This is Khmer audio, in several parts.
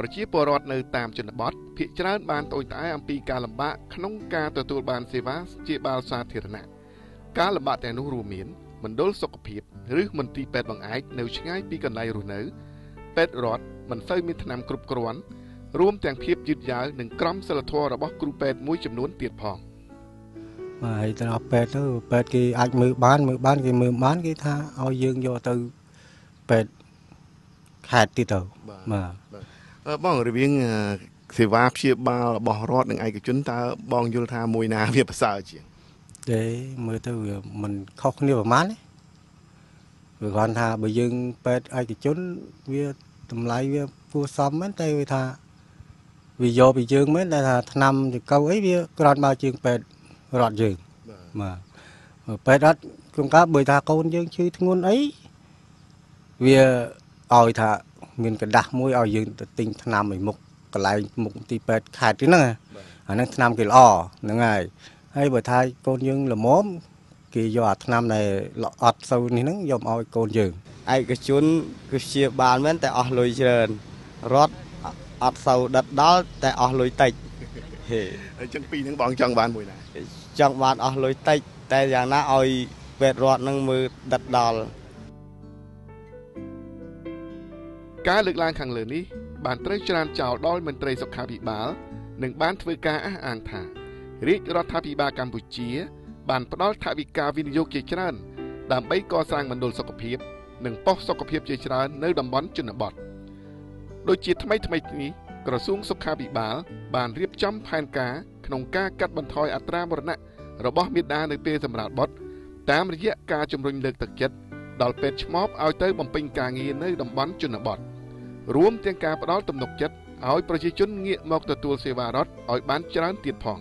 ប្រជាពលរដ្ឋនៅតាមជនបទភាគច្រើនបានត្អូញត្អែអំពីការលំបាកក្នុងការទទួលបានសេវាព្យាបាលសាធារណៈការលំបាកទាំងនោះរួមមានមណ្ឌលសុខភាពឬមន្ទីរពេទ្យបង្អែកនៅឆ្ងាយពីកន្លែងរស់នៅពេទ្យរដ្ឋមិនសូវមានថ្នាំគ្រប់គ្រាន់រួមទាំងភាពយឺតយ៉ាវនិងក្រមសីលធម៌របស់គ្រូពេទ្យមួយចំនួនទៀតផងហើយទៅដល់ពេទ្យទៅពេទ្យគេអាចមើលបានគេមើលបានគេថាឲ្យយើងយកទៅពេទ្យខេត្តទៀតទៅបាទបងរវាងសេវាព្យាបាលរបស់រដ្ឋនិងឯកជនតើបងយល់ថាមួយណាវាប្រសើរជាងទេមើលទៅវាមិនខុសគ្នាប្រហែលទេវាគាត់ថាបើយើងពេទ្យឯកជនវាតម្លៃវាគួរសមមែនតែវាថាវាយកពីយើងមែនតែថាថ្នាំចង្កូវអីវាក្រាន់មកជាងពេទ្យរដ្ឋយើងបាទពេទ្យរដ្ឋក្នុងការបើថាកូនយើងឈឺធ្ងន់អីវាឲ្យថាមានកដាស់មួយឲ្យយើងទៅទិញថ្នាំឲ្យមុខកន្លែងមុខទីពេទ្យខេត្តហ្នឹងអាហ្នឹងថ្នាំគេល្អហ្នឹងហើយបើថាកូនយើងល្មមគេយកអាថ្នាំដែលអត់សូវនេះហ្នឹងយកឲ្យកូនយើងឯកជនគឺព្យាបាលមែនតែអស់លុយច្រើនរដ្ឋអត់សូវដិតដល់តែអស់លុយតិចអញ្ចឹងពីរហ្នឹងបងចង់បានមួយណាចង់បានអស់លុយតិចតែយ៉ាងណាឲ្យពេទ្យរដ្ឋនឹងមើលដិតដល់ការលើកឡើងខាងលើនេះបានត្រូវច្រានចោលដោយមន្ត្រីសុខាភិបាលនិងបានធ្វើការអះអាងថារាជរដ្ឋាភិបាលកម្ពុជាបានផ្ដល់ថវិកាវិនិយោគជាច្រើនដើម្បីកសាងមណ្ឌលសុខភាពនិងប៉ុស្តិ៍សុខភាពជាច្រើននៅតំបន់ជនបទដូចជាថ្មីនេះក្រសួងសុខាភិបាលបានរៀបចំផែនការក្នុងការកាត់បន្ថយអត្រាមរណៈរបស់មាតានៅពេលសម្រាលបុត្រតាមរយៈការជំរុញលើកទឹកចិត្តដល់ពេទ្យឆ្មបឲ្យទៅបំពេញការងារនៅតំបន់ជនបទរួមទាំងការផ្ដល់ទំនុកចិត្តឲ្យប្រជាជនងាកមកទទួលសេវារដ្ឋឲ្យបានច្រើនទៀតផង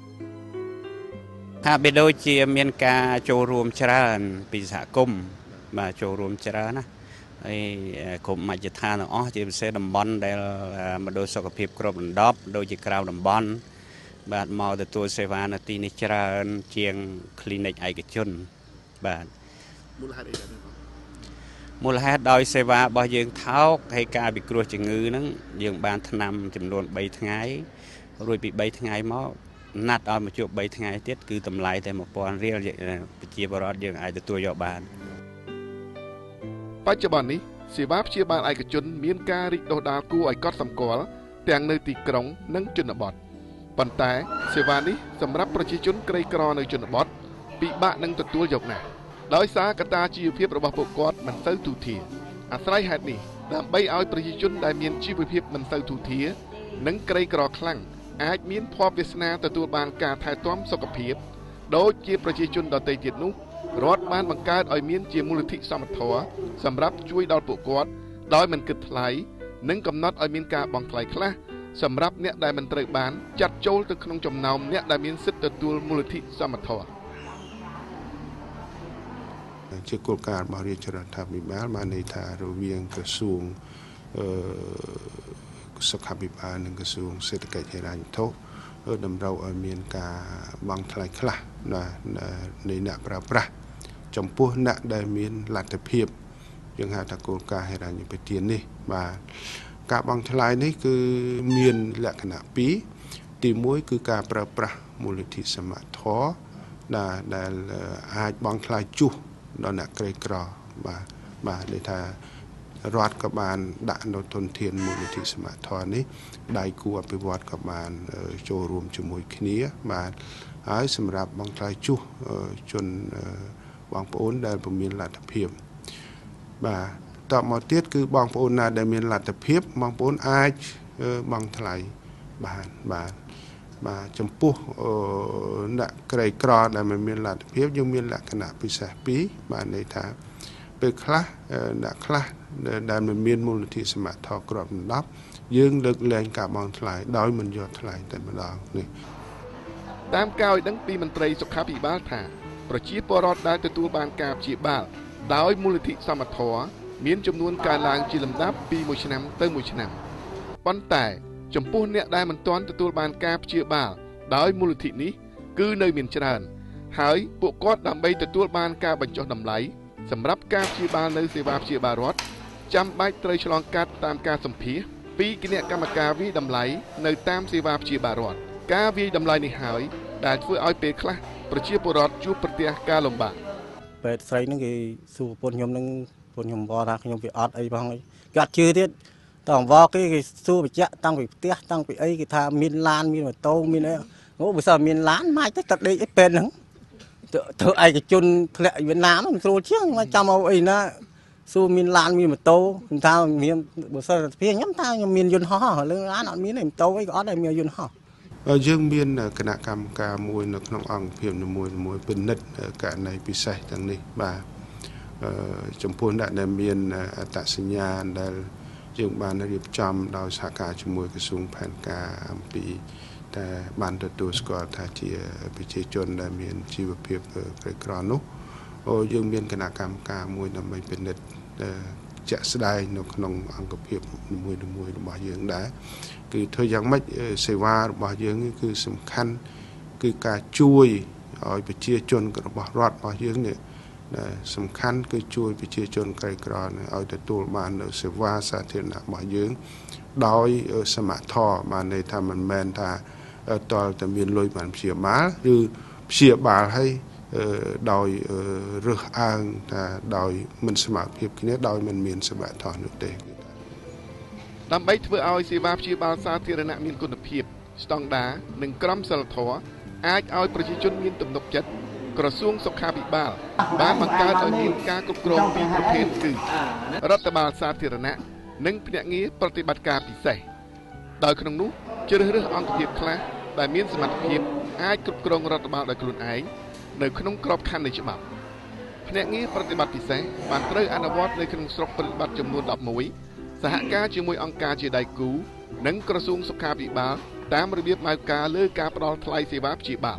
ហាក់បីដូចជាមានការចូលរួមច្រើនពីសហគមន៍បាទចូលរួមច្រើនណាហើយក្រុមមជ្ឈដ្ឋានទាំងអស់ជាពិសេសតំបន់ដែលមណ្ឌលសុខភាពគ្រប់ដណ្ដប់ដូចជាក្រៅតំបន់បាទមកទទួលសេវានៅទីនេះច្រើនជាង clinic ឯកជនបាទមូលហេតុអីដែរមូលហេតុដោយសេវារបស់យើងថោកហើយការពិគ្រោះជំងឺហ្នឹងយើងបានថ្នាំចំនួន3ថ្ងៃរួចពី3ថ្ងៃមកណាត់ឲ្យមកជួប3ថ្ងៃទៀតគឺតម្លៃតែ1000រៀលប្រជាពលរដ្ឋយើងអាចទទួលយកបានបច្ចុប្បន្ននេះសេវាព្យាបាលឯកជនមានការរីកដុះដាលគួរឲ្យកត់សម្គាល់ទាំងនៅទីក្រុងនិងជនបទប៉ុន្តែសេវានេះសម្រាប់ប្រជាជនក្រីក្រនៅជនបទពិបាកនឹងទទួលយកណាស់ដោយសារកត្តាជីវភាពរបស់ពួកគាត់មិនសូវទូធាអាស្រ័យហេតុនេះដើម្បីឲ្យប្រជាជនដែលមានជីវភាពមិនសូវទូធានិងក្រីក្រខ្លាំងអាចមានភ័ព្វវាសនាទទួលបានការថែទាំសុខភាពដូចជាប្រជាជនដទៃទៀតនោះរដ្ឋបានបង្កើតឲ្យមានជាមូលនិធិសមត្ថៈសម្រាប់ជួយដល់ពួកគាត់ដោយមិនគិតថ្លៃនិងកំណត់ឲ្យមានការបង់ថ្លៃខ្លះសម្រាប់អ្នកដែលមិនត្រូវបានចាត់ចូលទៅក្នុងចំណោមអ្នកដែលមានសិទ្ធិទទួលមូលនិធិសមត្ថៈជាគោលការណ៍របស់រាជរដ្ឋាភិបាលបានន័យថារវាងក្រសួងសុខាភិបាលនិងក្រសួងសេដ្ឋកិច្ចហិរញ្ញវត្ថុតម្រូវឲ្យមានការបង់ថ្លៃខ្លះនៃអ្នកប្រើប្រាស់ចំពោះអ្នកដែលមានលទ្ធភាពយើងហៅថាគោលការណ៍ហិរញ្ញប្បទាននេះបាទការបង់ថ្លៃនេះគឺមានលក្ខណៈពីរទី1គឺការប្រើប្រាស់មូលនិធិសមត្ថៈដែលអាចបង់ថ្លៃជួសដល់អ្នកក្រីក្របាទន័យថារដ្ឋក៏បានដាក់នៅធនធានមូលនិធិសមត្ថៈនេះដៃគូអភិវឌ្ឍក៏បានចូលរួមជាមួយគ្នាបាទហើយសម្រាប់បង់ថ្លៃជួសជនបងប្អូនដែលពុំមានលទ្ធភាពបាទតបមកទៀតគឺបងប្អូនណាដែលមានលទ្ធភាពបងប្អូនអាចបង់ថ្លៃបាទចំពោះអ្នកក្រីក្រដែលមិនមានលទ្ធភាពយើងមានលក្ខណៈពិសេសពីរបាទន័យថាពេលខ្លះអ្នកខ្លះដែលមិនមានមូលនិធិសមត្ថៈគ្រាប់ដណ្ដប់យើងលើកលែងការបង់ថ្លៃដោយមិនយកថ្លៃតែម្ដងនេះតាមការឲ្យដឹងពីមន្ត្រីសុខាភិបាលថាប្រជាពលរដ្ឋដែលទទួលបានការព្យាបាលដោយមូលនិធិសមត្ថៈមានចំនួនកើនឡើងជាលំដាប់ពីមួយឆ្នាំទៅមួយឆ្នាំប៉ុន្តែចំពោះអ្នកដែលមិនទាន់ទទួលបានការព្យាបាលដោយមូលនិធិនេះគឺនៅមានច្រើនហើយពួកគាត់ដើម្បីទទួលបានការបញ្ចុះតម្លៃសម្រាប់ការព្យាបាលនៅសេវាព្យាបាលរដ្ឋចាំបាច់ត្រូវឆ្លងកាត់តាមការសម្ភាសន៍ពីគណៈកម្មការវិតម្លៃនៅតាមសេវាព្យាបាលរដ្ឋការវិតម្លៃនេះហើយដែលធ្វើឲ្យពេលខ្លះប្រជាពលរដ្ឋជួបប្រទះការលំបាកពេទ្យស្រីហ្នឹងគេសួរប្រពន្ធខ្ញុំហ្នឹងប្រពន្ធខ្ញុំบอกថាខ្ញុំវាអត់អីផងគេអត់ជឿទៀតតើអង្វរគេសួរបញ្ជាក់តាំងពីផ្ទះតាំងពីអីគេថាមានឡានមានម៉ូតូមានអីអូបើសិនមានឡានម៉ាច់ទៅទឹកដេកអីពេទ្យហ្នឹងធ្វើឯកជនធ្លាក់វៀតណាមមិនស្រួលជាងមកចាំเอาអីណាសួរមានឡានមានម៉ូតូខ្ញុំថាមានបើសិនតែខ្ញុំថាខ្ញុំមានយន្តហោះលើឡានអត់មានទេម៉ូតូអីក៏អត់ដែរមានយន្តហោះយើងមានគណៈកម្មការមួយនៅក្នុងអង្គភាពនីមួយពិនិត្យករណីពិសេសទាំងនេះបាទចំពោះអ្នកដែលមានអត្តសញ្ញាណដែលយើងបានរៀបចំដោយសហការជាមួយក្រសួងផែនការអំពីតែបានទទួលស្គាល់ថាជាប្រជាជនដែលមានជីវភាពក្រីក្រនោះយើងមានគណៈកម្មការមួយដើម្បីពិនិត្យជាក់ស្ដែងនៅក្នុងអង្គភាពនីមួយរបស់យើងដែរគឺធ្វើយ៉ាងម៉េចសេវារបស់យើងគឺសំខាន់គឺការជួយឲ្យប្រជាជនរបស់រដ្ឋរបស់យើងនេះសំខាន់គឺជួយប្រជាជនក្រីក្រឲ្យទទួលបាននូវសេវាសាធារណៈរបស់យើងដោយសមត្ថភាពបានន័យថាមិនមែនថាតលតែមានលុយបានព្យាបាលឬព្យាបាលឲ្យដោយរើសអើងថាដោយមិនសមត្ថភាពគ្នាដោយមិនមានសមត្ថភាពនោះទេដើម្បីធ្វើឲ្យសេវាព្យាបាលសាធារណៈមានគុណភាពស្តង់ដារនិងក្រមសីលធម៌អាចឲ្យប្រជាជនមានទំនុកចិត្តក្រសួងសុខាភិបាលបានបង្កើតឲ្យមានការគ្រប់គ្រងពីរប្រភេទគឺរដ្ឋបាលសាធារណៈនិងភ្នាក់ងារប្រតិបត្តិការពិសេសដោយក្នុងនោះជ្រើសរើសអង្គភាពខ្លះដែលមានសមត្ថភាពអាចគ្រប់គ្រងរដ្ឋបាលដោយខ្លួនឯងនៅក្នុងក្របខ័ណ្ឌនៃច្បាប់ភ្នាក់ងារប្រតិបត្តិពិសេសបានត្រូវអនុវត្តនៅក្នុងស្រុកប្រតិបត្តិចំនួន11សហការជាមួយអង្គការជាដៃគូនិងក្រសួងសុខាភិបាលតាមរបៀបម៉ៅការលើការផ្តល់ថ្លៃសេវាព្យាបាល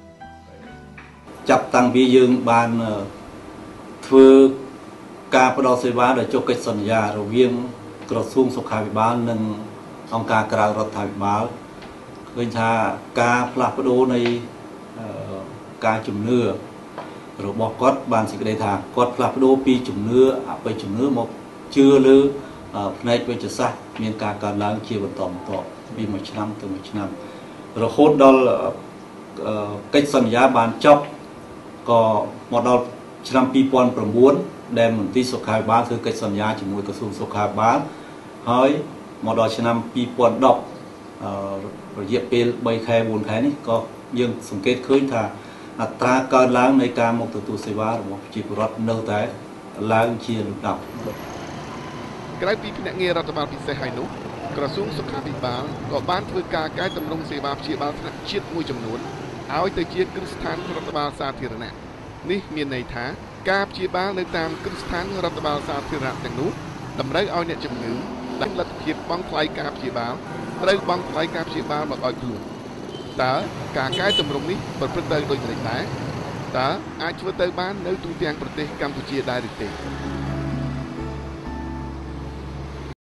ចាប់តាំងពីយើងបានធ្វើការផ្តល់សេវាដោយចុះកិច្ចសន្យារវាងក្រសួងសុខាភិបាលនិងអង្គការក្រៅរដ្ឋាភិបាលឃើញថាការផ្លាស់ប្ដូរនៃការជំនឿរបស់គាត់បានសេចក្តីថាគាត់ផ្លាស់ប្ដូរពីជំនឿអបិយជំនឿមកជឿលើផ្នែកវិទ្យាសាស្ត្រមានការកើនឡើងជាបន្តពីមួយឆ្នាំទៅមួយឆ្នាំរហូតដល់កិច្ចសន្យាបានចប់ក៏មកដល់ឆ្នាំ2009ដែលមន្ទីរសុខាភិបាលធ្វើកិច្ចសន្យាជាមួយក្រសួងសុខាភិបាលហើយមកដល់ឆ្នាំ2010រយៈពេល3ខែ4ខែនេះក៏យើងសង្កេតឃើញថាអត្រាកើនឡើងនៃការមកទទួលសេវារបស់ប្រជាពលរដ្ឋនៅតែឡើងជាលំដាប់ក្រៅពីភ្នាក់ងាររដ្ឋបាលពិសេសហើយនោះក្រសួងសុខាភិបាលក៏បានធ្វើការកែតម្រង់សេវាព្យាបាលថ្នាក់ជាតិមួយចំនួនឲ្យទៅជាគ្រឹះស្ថានរដ្ឋបាលសាធារណៈនេះមានន័យថាការព្យាបាលនៅតាមគ្រឹះស្ថានរដ្ឋបាលសាធារណៈទាំងនោះតម្រូវឲ្យអ្នកជំងឺដែលលទ្ធភាពបង់ថ្លៃការព្យាបាលត្រូវបង់ថ្លៃការព្យាបាលមកឲ្យខ្លួនតើការកែតម្រង់នេះប្រព្រឹត្តទៅដូចម្តេចដែរតើអាចធ្វើទៅបាននៅទូទាំងប្រទេសកម្ពុជាដែរឬទេ